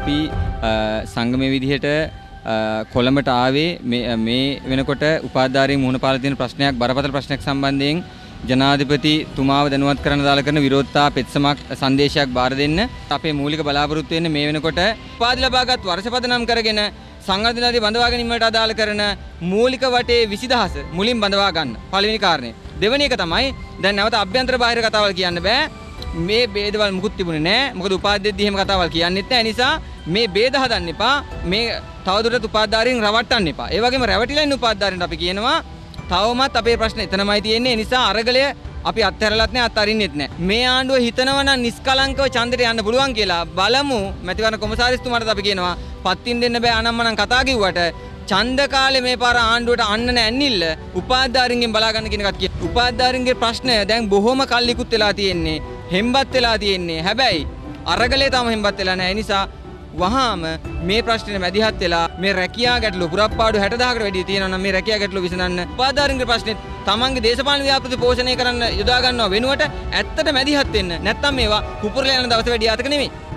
අපි සංගමයේ විදිහට කොළඹට ආවේ මේ වෙනකොට උපාධාරීන් මුහුණ පාලා තියෙන ප්‍රශ්නයක් බරපතල ප්‍රශ්නයක් සම්බන්ධයෙන් ජනාධිපතිතුමාව දැනුවත් කරන්න දාලා කරන විරෝධතා පෙත්සමක් සංදේශයක් බාර දෙන්න අපේ මූලික බලාපොරොත්තු වෙන්නේ මේ වෙනකොට උපාධි ලබාගත් වර්ෂපතනම් කරගෙන සංවර්ධනාදී බඳවා ගැනීම වලට අදාළ කරන මූලික වටේ 20000 මුලින් බඳවා ගන්න. පළවෙනි කාරණය. දෙවෙනි එක තමයි දැන් නැවත අභ්‍යන්තර බාහිර කතාවල් කියන්න බෑ. මේ ભેදවල් මුකුත් තිබුණේ නැහැ. මොකද උපාධියේදී එහෙම කතාවල් කියන්නෙත් නැහැ. නිසා මේ ભેද හදන්න එපා. මේ තවදුරටත් උපාධාරීන් රවට්ටන්න එපා. ඒ වගේම රැවටිලා ඉන්න උපාධාරීන්ට අපි කියනවා තවමත් අපේ ප්‍රශ්න එතනමයි තියෙන්නේ. ඒ නිසා අරගලය අපි අත්හැරලත් නැහැ අත්හරින්නෙත් නැහැ. මේ ආණ්ඩුව හිතනවා නම් නිස්කලංකව ඡන්දෙට යන්න පුළුවන් කියලා බලමු. මැතිවරණ කොමසාරිස්තුමාට අපි කියනවා පත්තින් දෙන්න බෑ අනම්මනම් කතා කිව්වට ඡන්ද කාලේ මේ පාර ආණ්ඩුවට අන්න නැන්නිල්ල උපාධාරීන්ගෙන් බලා ගන්න කියන එකත් කියන. උපාධාරීන්ගේ ප්‍රශ්න දැන් බොහොම කල්ලිකුත් වෙලා තියෙන්නේ. හෙම්බත් වෙලා තියෙන්නේ. හැබැයි අරගලේ තාම හෙම්බත් වෙලා නැහැ. ඒ නිසා වහාම මේ ප්‍රශ්නේ මැදිහත් වෙලා මේ රැකියා ගැටලුව පුරප්පාඩු 60000කට වැඩි තියෙනවා නම් මේ රැකියා ගැටලුව විසඳන්න උපාධාරීන්ගේ ප්‍රශ්නේ තමන්ගේ දේශපාලන ව්‍යාපෘති පෝෂණය කරන්න යොදා ගන්නව වෙනුවට ඇත්තට මැදිහත් වෙන්න. නැත්තම් මේවා කුපුරලා යන දවස වැඩි ආතක නෙමෙයි.